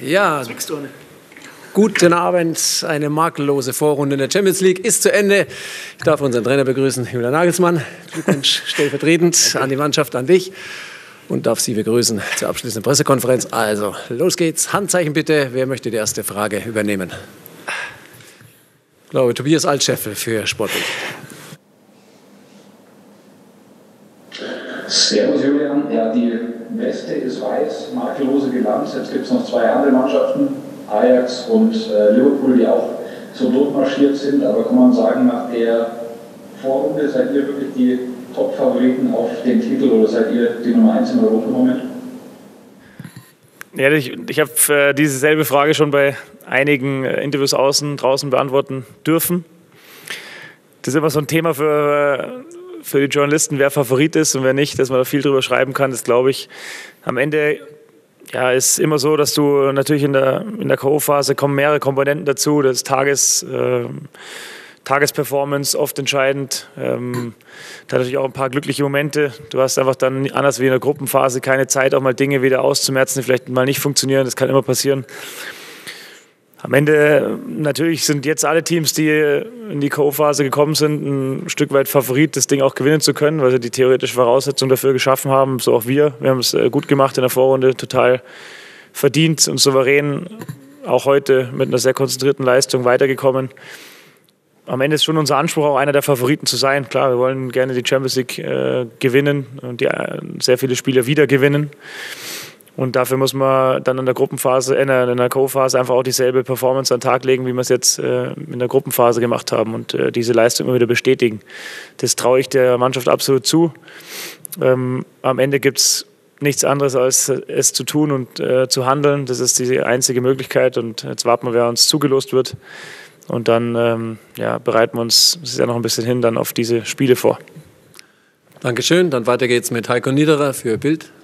Ja, guten Abend. Eine makellose Vorrunde in der Champions League ist zu Ende. Ich darf unseren Trainer begrüßen, Julian Nagelsmann. Glückwunsch stellvertretend an die Mannschaft, an dich. Und darf Sie begrüßen zur abschließenden Pressekonferenz. Also, los geht's. Handzeichen bitte. Wer möchte die erste Frage übernehmen? Ich glaube, Tobias Altscheffel für Sportbild. Servus Julian. Ja, die Weste ist weiß, makellose Bilanz. Jetzt gibt es noch zwei andere Mannschaften, Ajax und Liverpool, die auch so durchmarschiert sind. Aber kann man sagen, nach der Vorrunde seid ihr wirklich die Top-Favoriten auf den Titel oder seid ihr die Nummer 1 im Europa im Moment? Ja, ich habe dieselbe Frage schon bei einigen Interviews draußen beantworten dürfen. Das ist immer so ein Thema für die Journalisten, wer Favorit ist und wer nicht, dass man da viel drüber schreiben kann. Das glaube ich am Ende ist immer so, dass du natürlich in der K.O.-Phase kommen mehrere Komponenten dazu. Das Tagesperformance oft entscheidend. Da natürlich auch ein paar glückliche Momente. Du hast einfach dann, anders wie in der Gruppenphase, keine Zeit, auch mal Dinge wieder auszumerzen, die vielleicht mal nicht funktionieren. Das kann immer passieren. Am Ende natürlich sind jetzt alle Teams, die in die K.O.-Phase gekommen sind, ein Stück weit Favorit, das Ding auch gewinnen zu können, weil sie die theoretische Voraussetzung dafür geschaffen haben. So auch wir. Wir haben es gut gemacht in der Vorrunde, total verdient und souverän. Auch heute mit einer sehr konzentrierten Leistung weitergekommen. Am Ende ist schon unser Anspruch, auch einer der Favoriten zu sein. Klar, wir wollen gerne die Champions League gewinnen und sehr viele Spiele wieder gewinnen. Und dafür muss man dann in der Gruppenphase, in der Co-Phase einfach auch dieselbe Performance an den Tag legen, wie wir es jetzt in der Gruppenphase gemacht haben und diese Leistung immer wieder bestätigen. Das traue ich der Mannschaft absolut zu. Am Ende gibt es nichts anderes, als es zu tun und zu handeln. Das ist die einzige Möglichkeit und jetzt warten wir, wer uns zugelost wird. Und dann bereiten wir uns, es ist ja noch ein bisschen hin, dann auf diese Spiele vor. Dankeschön. Dann weiter geht's mit Heiko Niederer für Bild.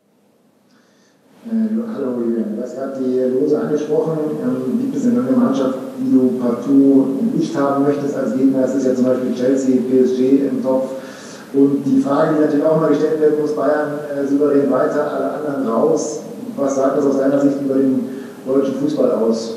Hallo Julian, du hast gerade die Lose angesprochen. Gibt es eine Mannschaft, die du partout nicht haben möchtest als Gegner? Es ist ja zum Beispiel Chelsea, PSG im Topf. Und die Frage, die natürlich auch mal gestellt werden muss, Bayern souverän weiter, alle anderen raus. Was sagt das aus deiner Sicht über den deutschen Fußball aus?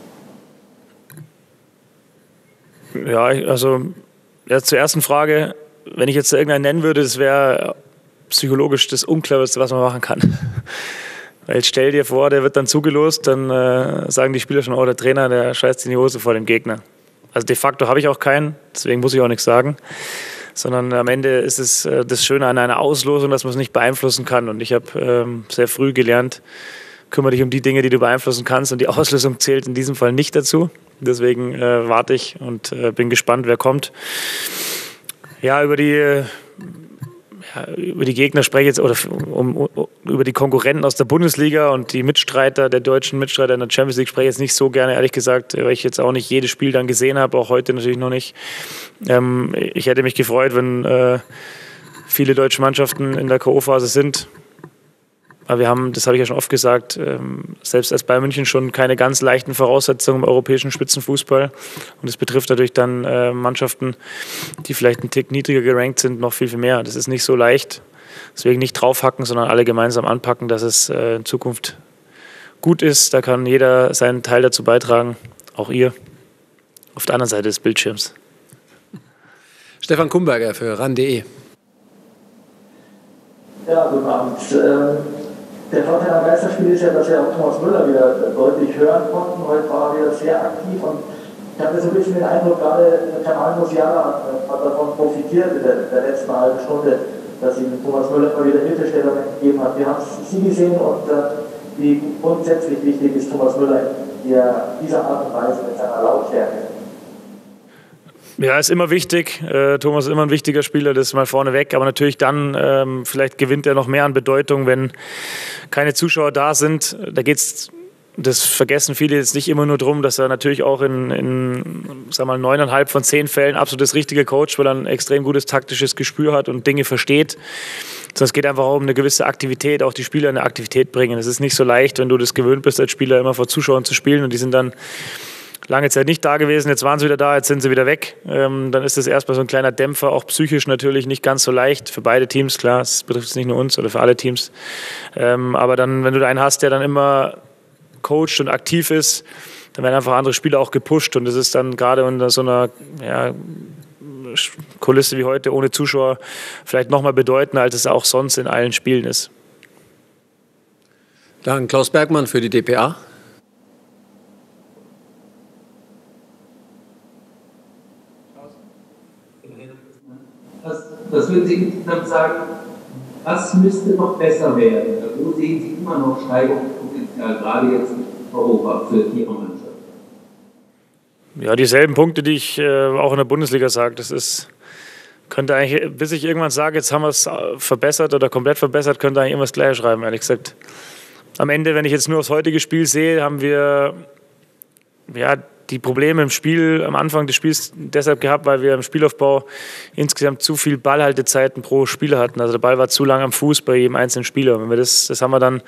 Ja, also zur ersten Frage, wenn ich jetzt irgendeinen nennen würde, das wäre psychologisch das Uncleverste, was man machen kann. Weil stell dir vor, der wird dann zugelost, dann sagen die Spieler schon, oh, der Trainer, der scheißt in die Hose vor dem Gegner. Also de facto habe ich auch keinen, deswegen muss ich auch nichts sagen. Sondern am Ende ist es das Schöne an einer Auslosung, dass man es nicht beeinflussen kann. Und ich habe sehr früh gelernt, kümmere dich um die Dinge, die du beeinflussen kannst. Und die Auslösung zählt in diesem Fall nicht dazu. Deswegen warte ich und bin gespannt, wer kommt. Ja, über die Gegner spreche ich jetzt, oder über die Konkurrenten aus der Bundesliga und die Mitstreiter, der deutschen Mitstreiter in der Champions League, spreche ich jetzt nicht so gerne, ehrlich gesagt, weil ich jetzt auch nicht jedes Spiel dann gesehen habe, auch heute natürlich noch nicht. Ich hätte mich gefreut, wenn viele deutsche Mannschaften in der K.O.-Phase sind. Aber wir haben, das habe ich ja schon oft gesagt, selbst als Bayern München schon keine ganz leichten Voraussetzungen im europäischen Spitzenfußball. Und das betrifft natürlich dann Mannschaften, die vielleicht einen Tick niedriger gerankt sind, noch viel, viel mehr. Das ist nicht so leicht. Deswegen nicht draufhacken, sondern alle gemeinsam anpacken, dass es in Zukunft gut ist. Da kann jeder seinen Teil dazu beitragen, auch ihr, auf der anderen Seite des Bildschirms. Stefan Kumberger für RAN.de. Ja, guten Abend. Der Vorteil am Geisterspiel ist ja, dass wir auch Thomas Müller wieder deutlich hören konnten. Heute war er wieder sehr aktiv und ich habe so ein bisschen den Eindruck, gerade Kamal Musiala hat davon profitiert in der letzten halben Stunde, dass ihm Thomas Müller immer wieder Hilfestellungen gegeben hat. Wir haben Sie gesehen und wie grundsätzlich wichtig ist Thomas Müller in dieser Art und Weise mit seiner Lautstärke. Ja, ist immer wichtig. Thomas ist immer ein wichtiger Spieler, das ist mal vorneweg. Aber natürlich dann, vielleicht gewinnt er noch mehr an Bedeutung, wenn keine Zuschauer da sind. Da geht's, das vergessen viele jetzt nicht immer nur darum, dass er natürlich auch in 9,5 von 10 Fällen absolut das richtige Coach, weil er ein extrem gutes taktisches Gespür hat und Dinge versteht. Sondern es geht einfach auch um eine gewisse Aktivität, auch die Spieler in eine Aktivität bringen. Es ist nicht so leicht, wenn du das gewöhnt bist, als Spieler immer vor Zuschauern zu spielen und die sind dann lange Zeit nicht da gewesen, jetzt waren sie wieder da, jetzt sind sie wieder weg. Dann ist das erstmal so ein kleiner Dämpfer, auch psychisch natürlich nicht ganz so leicht für beide Teams, klar, es betrifft nicht nur uns oder für alle Teams. Aber dann, wenn du da einen hast, der dann immer coacht und aktiv ist, dann werden einfach andere Spieler auch gepusht. Und das ist dann gerade unter so einer Kulisse wie heute ohne Zuschauer vielleicht nochmal bedeutender, als es auch sonst in allen Spielen ist. Dann Klaus Bergmann für die dpa. Was würden Sie insgesamt sagen, was müsste noch besser werden? Wo sehen Sie immer noch Steigerungspotenzial, gerade jetzt in Europa für Ihre Mannschaft? Ja, dieselben Punkte, die ich auch in der Bundesliga sage. Könnte eigentlich, bis ich irgendwann sage, jetzt haben wir es verbessert oder komplett verbessert, könnte eigentlich immer das Gleiche schreiben, ehrlich gesagt. Am Ende, wenn ich jetzt nur aufs heutige Spiel sehe, haben wir die Probleme im Spiel am Anfang des Spiels deshalb gehabt, weil wir im Spielaufbau insgesamt zu viel Ballhaltezeiten pro Spieler hatten. Also der Ball war zu lang am Fuß bei jedem einzelnen Spieler. Wenn wir das haben wir dann,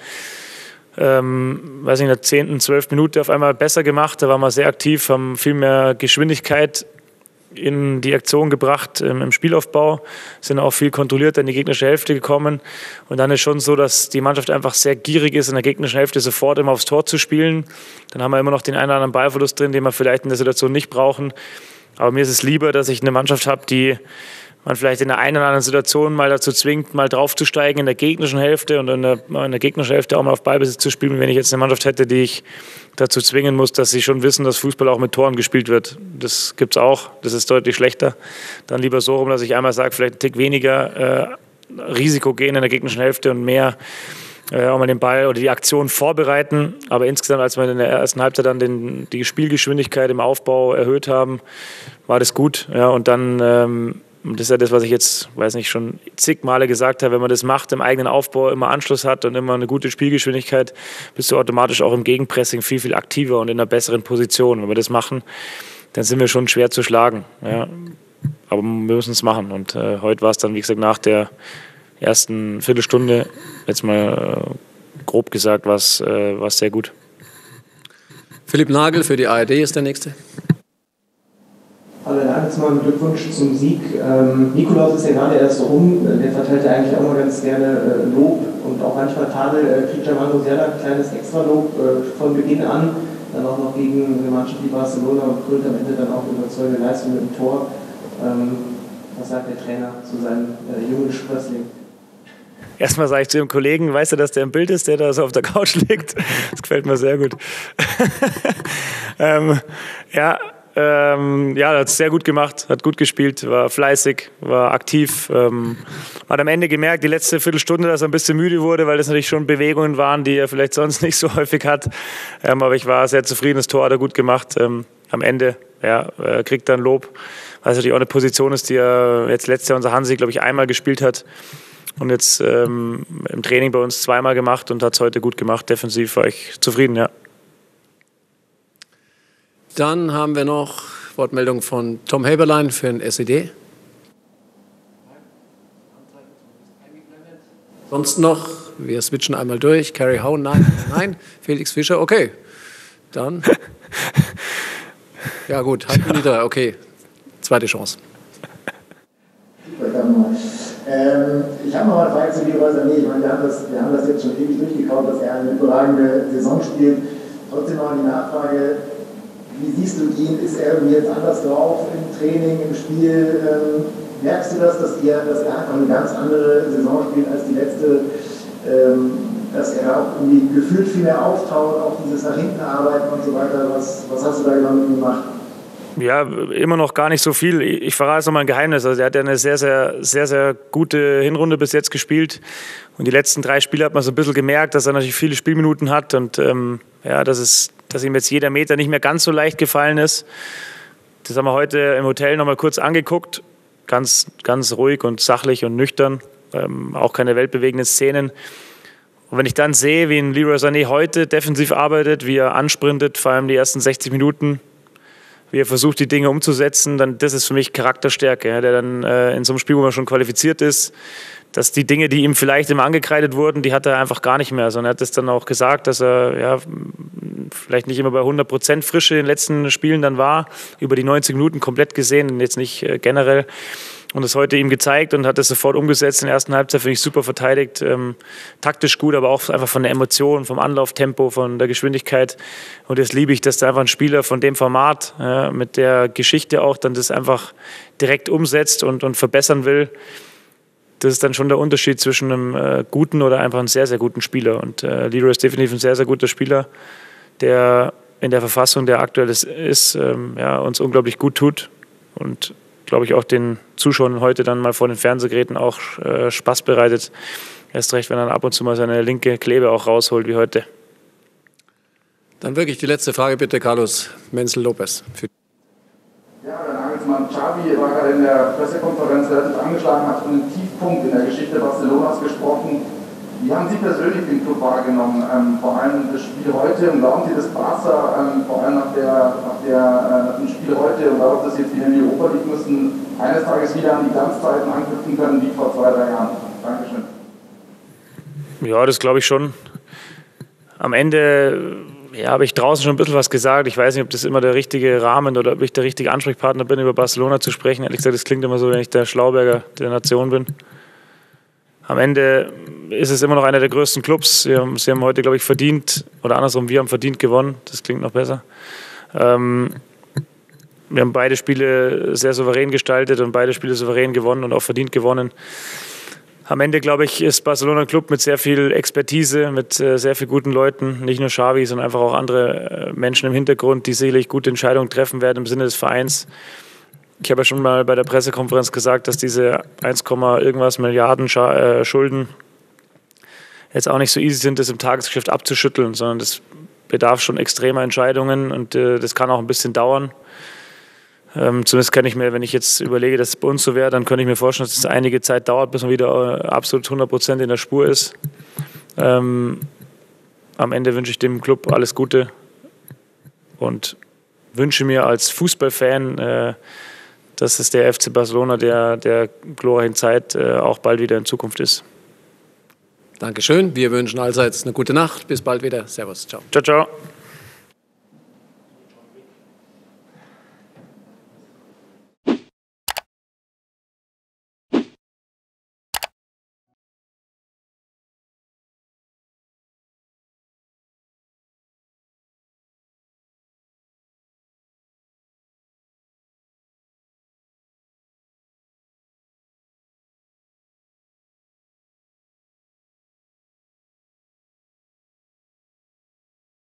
in der 10., 12. Minute auf einmal besser gemacht. Da waren wir sehr aktiv, haben viel mehr Geschwindigkeit in die Aktion gebracht im Spielaufbau, sind auch viel kontrollierter in die gegnerische Hälfte gekommen. Und dann ist schon so, dass die Mannschaft einfach sehr gierig ist, in der gegnerischen Hälfte sofort immer aufs Tor zu spielen. Dann haben wir immer noch den einen oder anderen Ballverlust drin, den wir vielleicht in der Situation nicht brauchen. Aber mir ist es lieber, dass ich eine Mannschaft habe, die man vielleicht in der einen oder anderen Situation mal dazu zwingt, mal draufzusteigen in der gegnerischen Hälfte und in der gegnerischen Hälfte auch mal auf Ballbesitz zu spielen, wenn ich jetzt eine Mannschaft hätte, die ich dazu zwingen muss, dass sie schon wissen, dass Fußball auch mit Toren gespielt wird. Das gibt's auch, das ist deutlich schlechter. Dann lieber so rum, dass ich einmal sage, vielleicht einen Tick weniger Risiko gehen in der gegnerischen Hälfte und mehr auch mal den Ball oder die Aktion vorbereiten. Aber insgesamt, als wir in der ersten Halbzeit dann die Spielgeschwindigkeit im Aufbau erhöht haben, war das gut. Ja, und dann das ist ja das, was ich jetzt, schon zig Male gesagt habe, wenn man das macht, im eigenen Aufbau immer Anschluss hat und immer eine gute Spielgeschwindigkeit, bist du automatisch auch im Gegenpressing viel, viel aktiver und in einer besseren Position. Wenn wir das machen, dann sind wir schon schwer zu schlagen. Ja. Aber wir müssen es machen. Und heute war es dann, wie gesagt, nach der ersten Viertelstunde, jetzt mal grob gesagt, war es sehr gut. Philipp Nagel für die ARD ist der Nächste. Hallo Herr Nagelsmann, Glückwunsch zum Sieg. Nikolaus ist ja gerade erst rum, der verteilt ja eigentlich auch mal ganz gerne Lob und auch manchmal Tadel. Kriegt Jamal Musiala ein kleines Extralob von Beginn an, dann auch noch gegen eine Mannschaft wie Barcelona und krönt am Ende dann auch überzeugende Leistung mit dem Tor. Was sagt der Trainer zu seinem jungen Sprössling? Erstmal sage ich zu dem Kollegen, weißt du, dass der im Bild ist, der da so auf der Couch liegt? Das gefällt mir sehr gut. Er hat es sehr gut gemacht, hat gut gespielt, war fleißig, war aktiv. Hat am Ende gemerkt, die letzte Viertelstunde, dass er ein bisschen müde wurde, weil das natürlich schon Bewegungen waren, die er vielleicht sonst nicht so häufig hat. Aber ich war sehr zufrieden, das Tor hat er gut gemacht. Am Ende kriegt er ein Lob, weil es natürlich auch eine Position ist, die er jetzt letztes Jahr unser Hansi, glaube ich, einmal gespielt hat. Und jetzt im Training bei uns zweimal gemacht und hat es heute gut gemacht. Defensiv war ich zufrieden, ja. Dann haben wir noch Wortmeldung von Tom Heberlein für den SED. Sonst noch, wir switchen einmal durch. Carrie Howe, nein. Felix Fischer, okay. Dann, ja gut, halb nieder, okay. Zweite Chance. Ich habe noch eine Frage zu Leroy Sané. Ich meine, wir haben das jetzt schon ewig durchgekaut, dass er eine überragende Saison spielt. Trotzdem noch die Nachfrage, wie siehst du ihn? Ist er irgendwie jetzt anders drauf im Training, im Spiel? Merkst du das, dass er einfach eine ganz andere Saison spielt als die letzte? Dass er da auch irgendwie gefühlt viel mehr auftaucht, auch dieses nach hinten arbeiten und so weiter? Was hast du da genau mit ihm gemacht? Ja, immer noch gar nicht so viel. Ich verrate jetzt noch mal ein Geheimnis. Also er hat ja eine sehr, sehr, sehr, sehr gute Hinrunde bis jetzt gespielt. Und die letzten 3 Spiele hat man so ein bisschen gemerkt, dass er natürlich viele Spielminuten hat und dass ihm jetzt jeder Meter nicht mehr ganz so leicht gefallen ist. Das haben wir heute im Hotel noch mal kurz angeguckt. Ganz, ganz ruhig und sachlich und nüchtern. Auch keine weltbewegenden Szenen. Und wenn ich dann sehe, wie ein Leroy Sané heute defensiv arbeitet, wie er ansprintet, vor allem die ersten 60 Minuten, wie er versucht, die Dinge umzusetzen, dann das ist für mich Charakterstärke, ja, der dann in so einem Spiel, wo man schon qualifiziert ist, dass die Dinge, die ihm vielleicht immer angekreidet wurden, die hat er einfach gar nicht mehr, sondern er hat es dann auch gesagt, dass er vielleicht nicht immer bei 100% Frische in den letzten Spielen dann war, über die 90 Minuten komplett gesehen und jetzt nicht generell. und das heute ihm gezeigt und hat das sofort umgesetzt. In der ersten Halbzeit finde ich super verteidigt, taktisch gut, aber auch einfach von der Emotion, vom Anlauftempo, von der Geschwindigkeit. Und das liebe ich, dass da einfach ein Spieler von dem Format, mit der Geschichte auch, dann das einfach direkt umsetzt und verbessern will. Das ist dann schon der Unterschied zwischen einem guten oder einfach einem sehr, sehr guten Spieler. Und Leroy ist definitiv ein sehr, sehr guter Spieler, der in der Verfassung, der aktuell ist, uns unglaublich gut tut. Und glaube ich auch den Zuschauern heute dann mal vor den Fernsehgeräten auch Spaß bereitet. Erst recht, wenn er ab und zu mal seine linke Klebe auch rausholt wie heute. Dann wirklich die letzte Frage bitte, Carlos Menzel-Lopez. Ja, der Nagelsmann, Xavi war gerade in der Pressekonferenz relativ angeschlagen, hat von einem Tiefpunkt in der Geschichte Barcelonas gesprochen. Wie haben Sie persönlich den Club wahrgenommen, vor allem das Spiel heute? Und glauben Sie, dass Barca, vor allem nach dem Spiel heute und darauf, dass Sie jetzt wieder in die Europa League müssen, eines Tages wieder an die Glanzzeiten anknüpfen können, wie vor 2-3 Jahren? Dankeschön. Ja, das glaube ich schon. Am Ende habe ich draußen schon ein bisschen was gesagt. Ich weiß nicht, ob das immer der richtige Rahmen oder ob ich der richtige Ansprechpartner bin, über Barcelona zu sprechen. Ehrlich gesagt, das klingt immer so, wenn ich der Schlauberger der Nation bin. Am Ende ist es immer noch einer der größten Clubs. Sie haben heute, glaube ich, verdient, oder andersrum, wir haben verdient gewonnen. Das klingt noch besser. Wir haben beide Spiele sehr souverän gestaltet und beide Spiele souverän gewonnen und auch verdient gewonnen. Am Ende, glaube ich, ist Barcelona ein Club mit sehr viel Expertise, mit sehr vielen guten Leuten. Nicht nur Xavi, sondern einfach auch andere Menschen im Hintergrund, die sicherlich gute Entscheidungen treffen werden im Sinne des Vereins. Ich habe ja schon mal bei der Pressekonferenz gesagt, dass diese 1, irgendwas Milliarden Schulden jetzt auch nicht so easy sind, das im Tagesgeschäft abzuschütteln, sondern das bedarf schon extremer Entscheidungen und das kann auch ein bisschen dauern. Zumindest kann ich mir, wenn ich jetzt überlege, dass es bei uns so wäre, dann könnte ich mir vorstellen, dass es einige Zeit dauert, bis man wieder absolut 100% in der Spur ist. Am Ende wünsche ich dem Club alles Gute und wünsche mir als Fußballfan, dass es der FC Barcelona der glorreichen Zeit auch bald wieder in Zukunft ist. Dankeschön. Wir wünschen allseits eine gute Nacht. Bis bald wieder. Servus. Ciao. Ciao, ciao.